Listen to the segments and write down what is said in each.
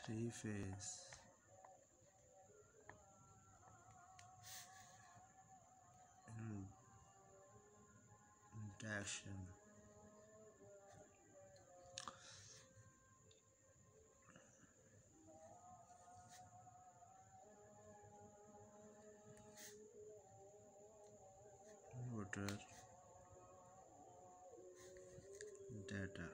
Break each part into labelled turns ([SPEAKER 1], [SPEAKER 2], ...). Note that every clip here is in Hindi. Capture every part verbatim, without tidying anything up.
[SPEAKER 1] three phase induction motor data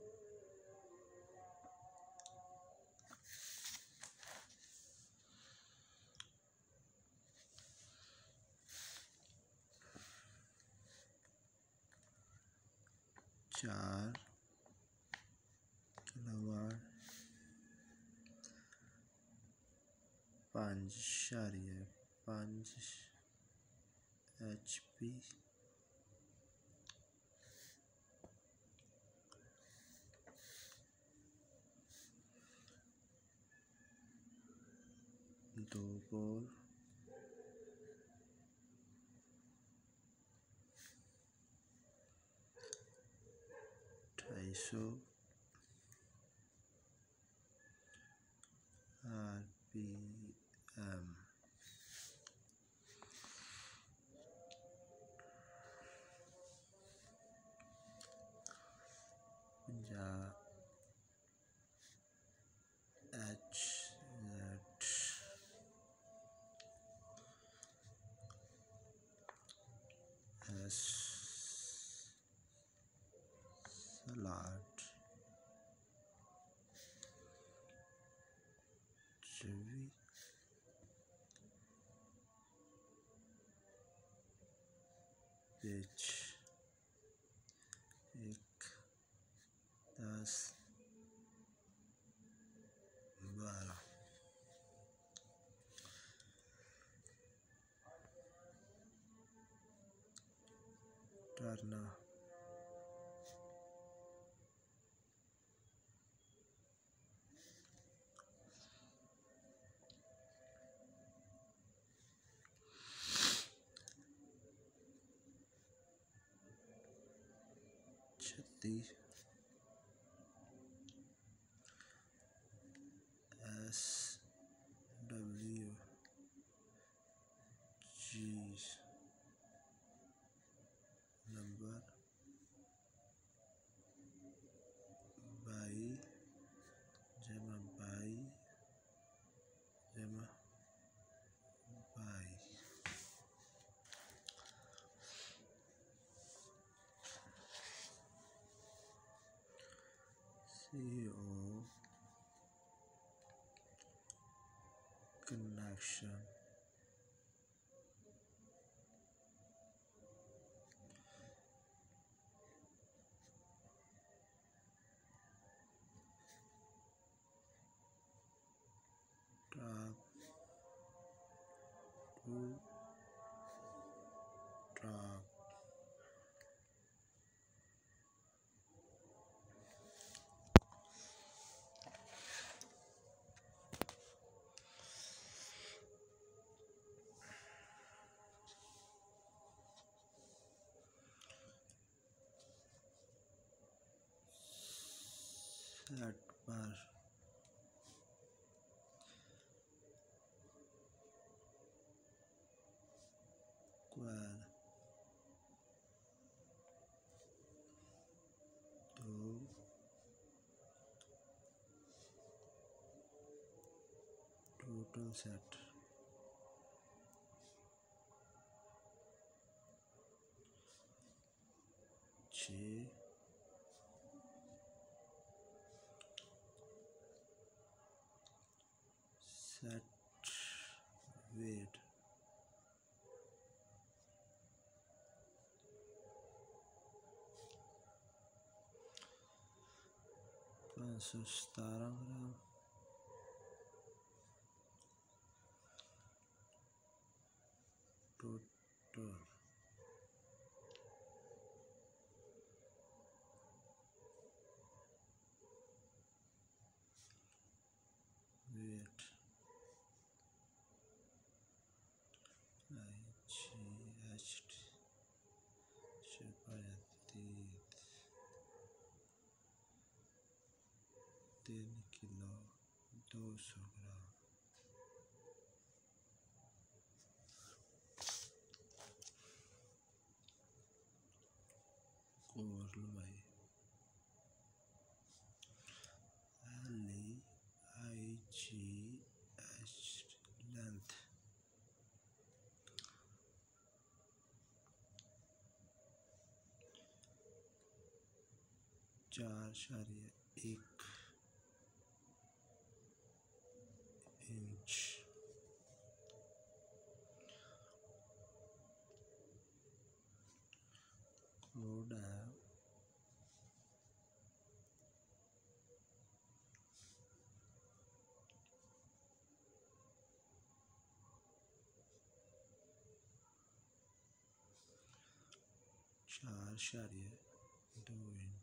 [SPEAKER 1] चार किलोवाट पाँच इशारिया पाँच एच पी दो पोल ढाई सौ आर पी एम या एच जेड एस सलाड चवी पिच एक दस बारह टर्ना छत्तीस S W G number by जमा बाई जमा by C O connection top to top set पर क्वार दो टोटल सेट छः सेट वेट पाँच सौ सतारह gram total weight I H तीन किलो दो सौ ग्राम। कोर लंबाई एल ई आई जी एच लेंथ चार इशारिया एक इंच। कोड है चार इशारिया दो इंच।